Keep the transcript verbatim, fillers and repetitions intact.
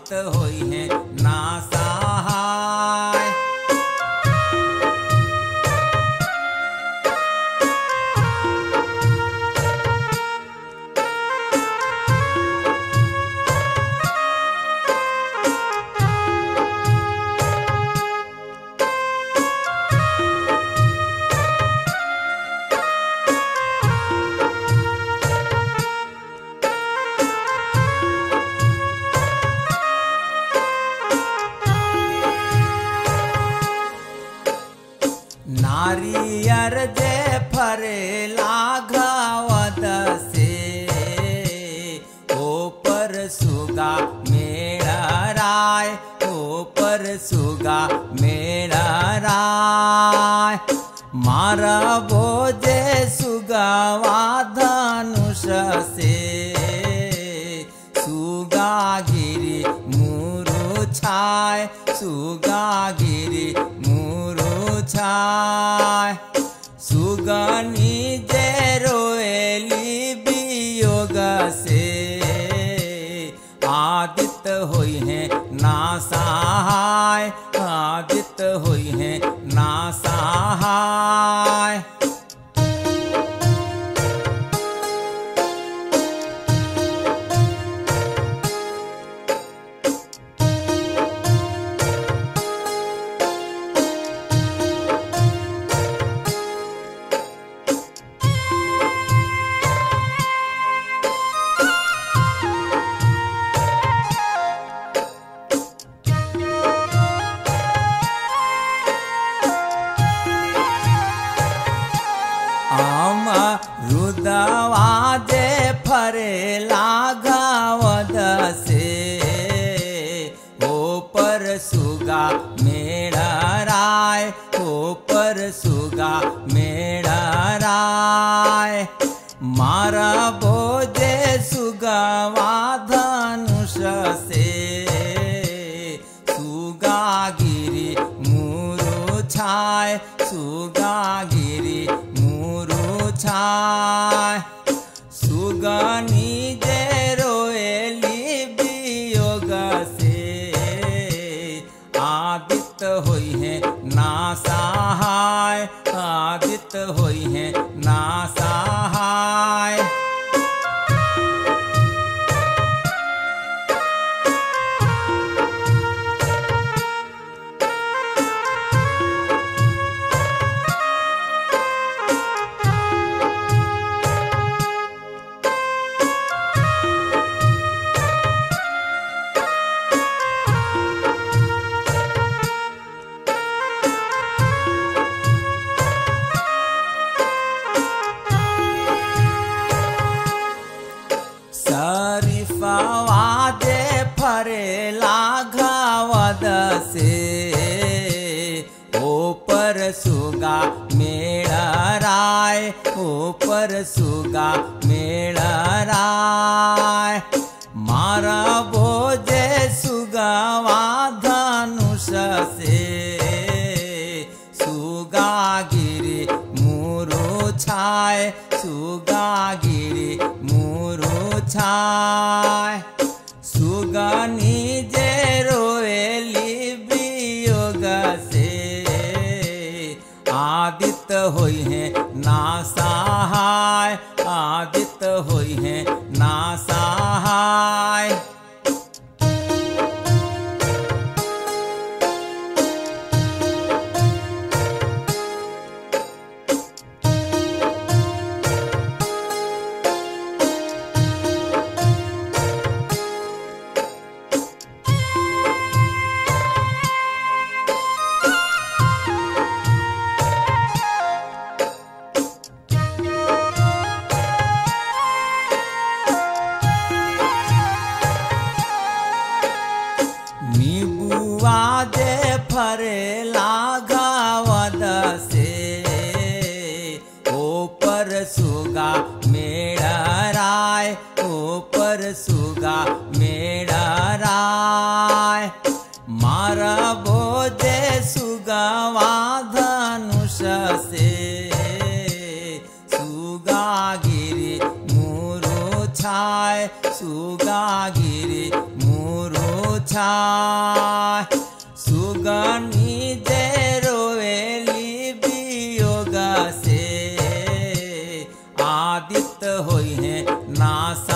आदित होई है ना सहाय। नारियर जे फरेला घावद से ऊपर सुगा मेरा राय, ऊपर सुगा मेरा राय। मारा बोझे सुगावा धनुष से सुगा गिरी मुरु छाय, सुगा गिरी मुरु छाय। सुगनी जे रोएली वियोग से आदित होई है ना सहाय, आदित होई है ना सहाय। रुदवा जे फरेला घावद से ऊपर सुगा मेरा राय, ऊपर सुगा मेरा राय। मारा बोझे सुगवा धनुष से सुगा गिरी मुरु छाय, सुगा गिरी मुरु छाय। सुगनी जे रोएली वियोग से आदित होई है ना सहाय, आदित होई है ना सहाय। शरीफवा जे फरेला घावद से ऊपर सुगा मेरा राय, ऊपर सुगा मेरा राय। मारा बोझे सुगवा धनुष से सुगा गिरी मुरु छाय, सुगा गिरी मुरु छाय। सुगनी जे रोएली वियोग से आदित होई है ना सहाय, आदित होई है ना सहाय। जे फरेला घावद से ऊपर सुगा मेरा राय, ऊपर सुगा मेरा राय। मारा बोझे सुगवा धनुष से सुगा गिरी मुरु छाय, सुगा गिरी मुरु छाय। सुगनी जय रोवेली वियोग से, आदित्य होई है नासा